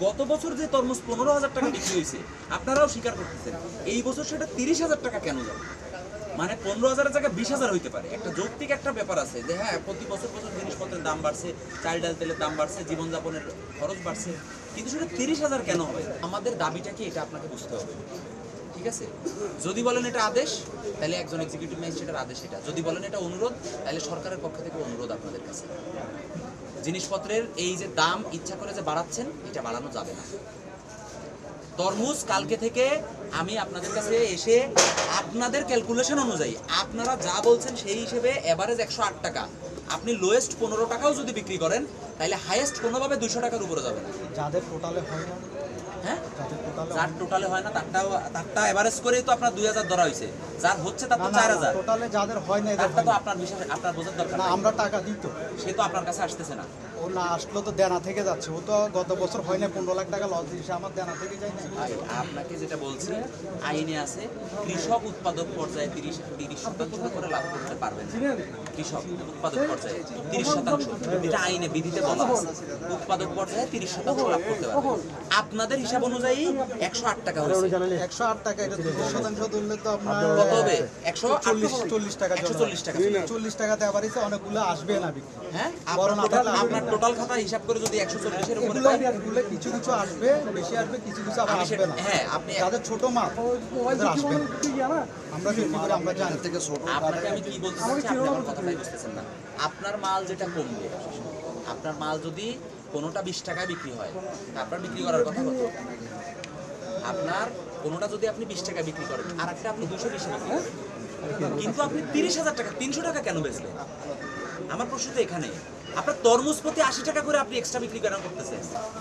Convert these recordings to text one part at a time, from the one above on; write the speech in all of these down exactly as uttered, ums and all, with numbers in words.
গত বছর যে তরমুজ পনেরো হাজার টাকা বিক্রি হয়েছে আপনারাও স্বীকার করতেছেন, এই বছর সেটা তিরিশ হাজার টাকা কেন যাবে? মানে পনেরো হাজারের জায়গায় বিশ হাজার হইতে পারে। একটা যৌক্তিক একটা ব্যাপার আছে যে হ্যাঁ প্রতি বছর বছর জিনিসপত্রের দাম বাড়ছে, চাল ডাল তেলের দাম বাড়ছে, জীবনযাপনের খরচ বাড়ছে, কিন্তু সেটা তিরিশ হাজার কেন হবে? আমাদের দাবিটা কি এটা আপনাকে বুঝতে হবে, ঠিক আছে? যদি বলেন এটা আদেশ, তাহলে একজন এক্সিকিউটিভ ম্যাজিস্ট্রেটের আদেশ এটা। যদি বলেন এটা অনুরোধ, তাহলে সরকারের পক্ষ থেকে অনুরোধ আপনাদের কাছে। জিনিসপত্রের এই যে দাম ইচ্ছা করে যে বাড়াচ্ছেন, এটা বাড়ানো যাবে না। তরমুজ কালকে থেকে আমি আপনাদের কাছে এসে আপনাদের ক্যালকুলেশন অনুযায়ী আপনারা যা বলছেন সেই হিসেবে এভারেজ একশো আট টাকা, আপনি লোয়েস্ট পনেরো টাকাও যদি বিক্রি করেন তাহলে হাইয়েস্ট কোনোভাবে দুশো টাকার উপরে যাবে না। যাদের টোটালে হয় না, হ্যাঁ যার টোটালে হয় না তারটাও তারটা এভারেজ করেই তো আপনার দুই হাজার ধরা হয়েছে, যার হচ্ছে তার তো চার হাজার। টোটালে যাদের হয় না তারটা তো আপনার বিষয় আপনার বোঝার দরকার না, নাই। আমরা টাকা দিই তো, সে তো আপনার কাছে আসতেছে না। ও না আসলো তো দেনা থেকে যাচ্ছে, ও তো গত বছর হয় না পনেরো লাখ টাকা লস দিয়েছে, আমার দেনা থেকে যায় না। ভাই, আপনাকে যেটা বলছি আইনে আছে, কৃষক উৎপাদক পর্যায়ে তিরিশ তিরিশ শতাংশ করে লাভ করতে পারবেন না। কৃষক উৎপাদক পর্যায়ে তিরিশ শতাংশ, এটা আইনে বিধিতে বলা আছে, উৎপাদক পর্যায়ে তিরিশ শতাংশ লাভ করতে পারবেন। আপনাদের হিসাব অনুযায়ী একশো আট টাকা হয়েছে। একশো আট টাকা, এটা তিরিশ শতাংশ ধরলে তো আপনার কত হবে? একশো চল্লিশ চল্লিশ টাকা একশো চল্লিশ টাকা চল্লিশ টাকাতে আবার অনেকগুলো আসবে না বিক্রি। হ্যাঁ, বরং আপনার টোটাল আপনার আপনার টোটাল খাতা হিসাব করে যদি একশো চল্লিশের উপরে এগুলো পাই, এগুলো কিছু কিছু আসবে, বেশি আসবে, কিছু কিছু আবার আমি আসবে সেটা- না। হ্যাঁ, আপনি যাদের ছোট মাল ওদের আসবে না। আমরা বিক্রি করে আমরা জানি থেকে ছোট। আপনাকে আমি কি বলতে চাচ্ছি আপনি আমার কথাটাই বুঝতেছেন না। আপনার মাল যেটা কমবে, আপনার মাল যদি কোনোটা বিশ টাকায় বিক্রি হয়, আপনার বিক্রি করার কথা কত? আপনার কোনোটা যদি আপনি বিশ টাকায় বিক্রি করেন আর একটা আপনি দুশো বিশে বিক্রি করেন, কিন্তু আপনি তিরিশ হাজার টাকা তিনশো টাকা কেন বেচলেন? আমার প্রশ্ন তো এখানে। আপনার তরমুজ প্রতি আশি টাকা করে আপনি এক্সট্রা বিক্রি কেন করতেছেন?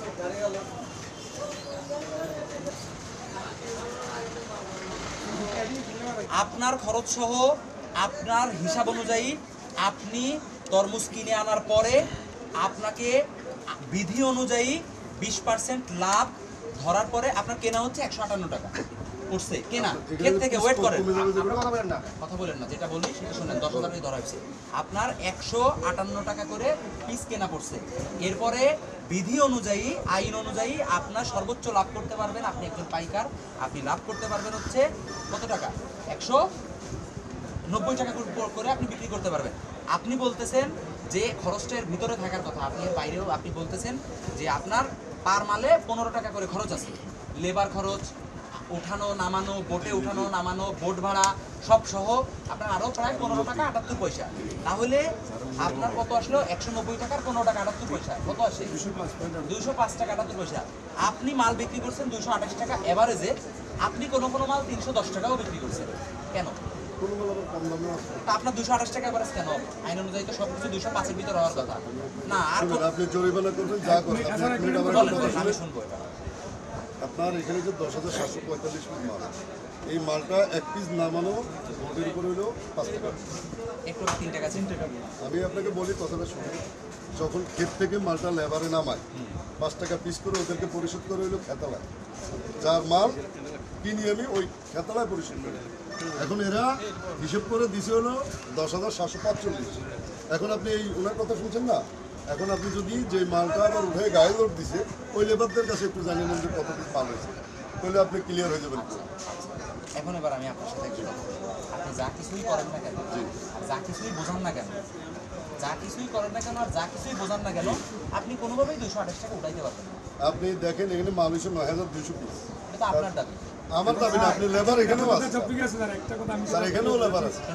আপনার খরচ সহ আপনার হিসাব অনুযায়ী আপনি তরমুজ কিনে আনার পরে আপনাকে বিধি অনুযায়ী বিশ পার্সেন্ট লাভ ধরার পরে আপনার কেনা হচ্ছে একশো আটান্ন টাকা পড়ছে কেনা। ক্ষেত থেকে ওয়েট করেন, কথা বলেন না, যেটা বলি সেটা শোনেন। দশ হাজার ধরা হয়েছে, আপনার একশো আটান্ন টাকা করে পিস কেনা পড়ছে। এরপরে বিধি অনুযায়ী আইন অনুযায়ী আপনার সর্বোচ্চ লাভ করতে পারবেন, আপনি একজন পাইকার, আপনি লাভ করতে পারবেন হচ্ছে কত টাকা? একশো নব্বই টাকা করে আপনি বিক্রি করতে পারবেন। আপনি বলতেছেন যে খরচটার ভিতরে থাকার কথা, আপনি এর বাইরেও আপনি বলতেছেন যে আপনার পার মালে পনেরো টাকা করে খরচ আছে, লেবার খরচ, ওঠানো নামানো, বোটে উঠানো নামানো, বোট ভাড়া সব সহ আপনার আরও প্রায় পনেরো টাকা আটাত্তর পয়সা। তাহলে আপনার কত আসলো? একশো নব্বই টাকার পনেরো টাকা আটাত্তর পয়সা কত আসে? দুইশো পাঁচ টাকা আটাত্তর পয়সা। আপনি মাল বিক্রি করছেন দুইশো আঠাশ টাকা এভারেজে, আপনি কোনো কোনো মাল তিনশো দশ টাকাও বিক্রি করছেন কেন? তা আপনার দুশো আঠাশ টাকা এভারেজ কেন? আইন অনুযায়ী তো সবকিছু দুশো পাঁচের ভিতরে হওয়ার কথা না। আর আপনি জরিমানা করবেন যা করেন, বলেন, বলেন, আমি শুনবো এটা। আপনার এখানে যে দশ হাজার সাতশো পঁয়তাল্লিশ পিস মাল, এই মালটা এক পিস নামানো বোর্ডের উপর হইলো পাঁচ টাকা, একটু তিন টাকা তিন টাকা আমি আপনাকে বলি কথাটা শুনুন। যখন ক্ষেত থেকে মালটা লেবারে নামায় পাঁচ টাকা পিস করে ওদেরকে পরিশোধ করে হইলো খেতালায়, যার মাল কিনি আমি ওই খেতালায় পরিশোধ করি। এখন এরা হিসেব করে দিছে হলো দশ হাজার সাতশো পাঁচচল্লিশ। এখন আপনি এই ওনার কথা শুনছেন না, এখন আপনি যদি যে মালটা আবার উঠে গায়ে লোড দিছে ওই লেবারদের কাছে একটু জানিয়ে নেন যে কত পিস মাল হয়েছে, তাহলে আপনি ক্লিয়ার হয়ে যাবেন। এখন এবার আমি আপনার সাথে একটু আপনি যা কিছুই করেন না কেন, আর যা কিছুই বোঝান না কেন, যা কিছুই করেন না কেন আর যা কিছুই বোঝান না কেন, আপনি কোনোভাবেই দুশো আঠাশ টাকা উঠাইতে পারবেন না। আপনি দেখেন এখানে মাল হয়েছে নয় হাজার দুইশো পিস, এটা আপনার দাবি, আমার দাবি না। আপনি লেবার এখানেও আছে স্যার, এখানেও লেবার আছে।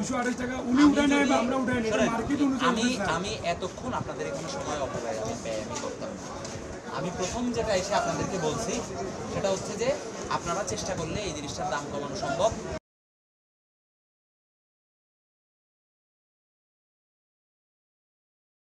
আমি আমি এতক্ষণ আপনাদের এখানে সময় অপব্যয় আমি ব্যয় আমি করতাম না। আমি প্রথম যেটা এসে আপনাদেরকে বলছি সেটা হচ্ছে যে আপনারা চেষ্টা করলে এই জিনিসটার দাম কমানো সম্ভব।